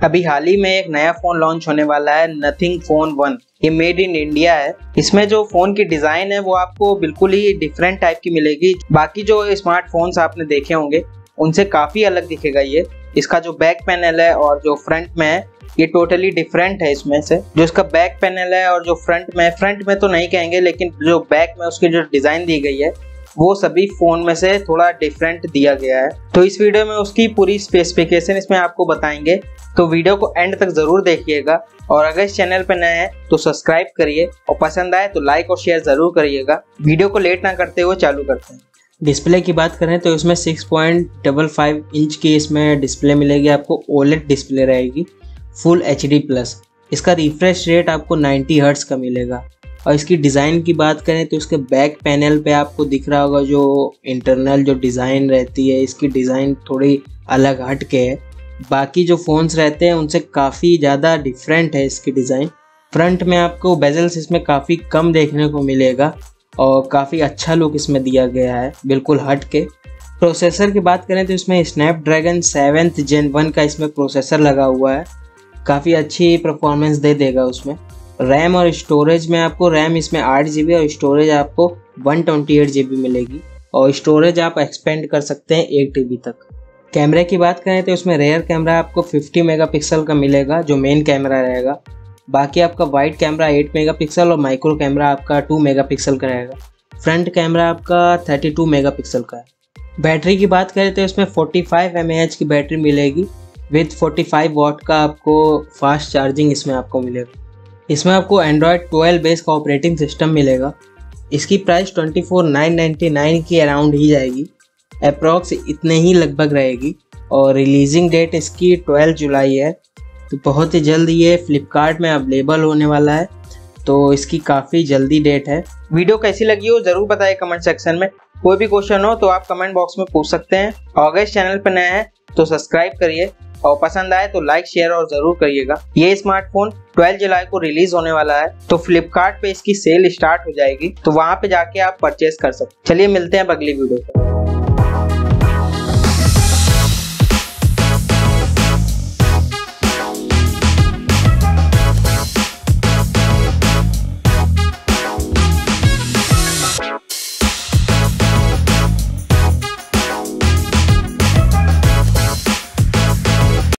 अभी हाल ही में एक नया फोन लॉन्च होने वाला है, नथिंग फोन 1। ये मेड इन इंडिया है। इसमें जो फोन की डिजाइन है वो आपको बिल्कुल ही डिफरेंट टाइप की मिलेगी। बाकी जो स्मार्टफोन्स आपने देखे होंगे उनसे काफी अलग दिखेगा ये। इसका जो बैक पैनल है और जो फ्रंट में है ये टोटली डिफरेंट है। इसमें से जो इसका बैक पैनल है और जो फ्रंट में तो नहीं कहेंगे, लेकिन जो बैक में उसकी जो डिजाइन दी गई है वो सभी फोन में से थोड़ा डिफरेंट दिया गया है। तो इस वीडियो में उसकी पूरी स्पेसिफिकेशन इसमें आपको बताएंगे, तो वीडियो को एंड तक जरूर देखिएगा। और अगर इस चैनल पर नए हैं तो सब्सक्राइब करिए और पसंद आए तो लाइक और शेयर जरूर करिएगा। वीडियो को लेट ना करते हुए चालू करते हैं। डिस्प्ले की बात करें तो इसमें 6.55 इंच की इसमें डिस्प्ले मिलेगी आपको। ओलेड डिस्प्ले रहेगी, फुल HD+। इसका रिफ्रेश रेट आपको 90 हर्ट्ज का मिलेगा। और इसकी डिज़ाइन की बात करें तो इसके बैक पैनल पे आपको दिख रहा होगा जो इंटरनल जो डिज़ाइन रहती है, इसकी डिज़ाइन थोड़ी अलग हट के है। बाकी जो फ़ोन्स रहते हैं उनसे काफ़ी ज़्यादा डिफरेंट है इसकी डिज़ाइन। फ्रंट में आपको बेजल्स इसमें काफ़ी कम देखने को मिलेगा और काफ़ी अच्छा लुक इसमें दिया गया है, बिल्कुल हट के। प्रोसेसर की बात करें तो इसमें स्नैपड्रैगन 7th Gen 1 का इसमें प्रोसेसर लगा हुआ है। काफ़ी अच्छी परफॉर्मेंस दे देगा उसमें। रैम और स्टोरेज में आपको रैम इसमें 8 GB और स्टोरेज आपको 128 GB मिलेगी। और स्टोरेज आप एक्सपेंड कर सकते हैं 1 TB तक। कैमरे की बात करें तो इसमें रेयर कैमरा आपको 50 मेगापिक्सल का मिलेगा जो मेन कैमरा रहेगा। बाकी आपका वाइड कैमरा 8 मेगापिक्सल और माइक्रो कैमरा आपका 2 मेगापिक्सल का रहेगा। फ्रंट कैमरा आपका 32 मेगापिक्सल का है। बैटरी की बात करें तो इसमें 45 mAh की बैटरी मिलेगी विथ 45 वाट का आपको फास्ट चार्जिंग इसमें आपको मिलेगा। इसमें आपको Android 12 बेस का ऑपरेटिंग सिस्टम मिलेगा। इसकी प्राइस 24,999 के अराउंड ही जाएगी, अप्रॉक्स इतने ही लगभग रहेगी। और रिलीजिंग डेट इसकी 12 जुलाई है, तो बहुत ही जल्द ये फ्लिपकार्ट में अवेलेबल होने वाला है। तो इसकी काफ़ी जल्दी डेट है। वीडियो कैसी लगी हो जरूर बताइए कमेंट सेक्शन में। कोई भी क्वेश्चन हो तो आप कमेंट बॉक्स में पूछ सकते हैं। और अगर इस चैनल पर नए हैं तो सब्सक्राइब करिए और पसंद आए तो लाइक शेयर और जरूर करिएगा। ये स्मार्टफोन 12 जुलाई को रिलीज होने वाला है, तो फ्लिपकार्ट पे इसकी सेल स्टार्ट हो जाएगी, तो वहां पे जाके आप परचेज कर सकते हैं। चलिए मिलते हैं अगली वीडियो पर।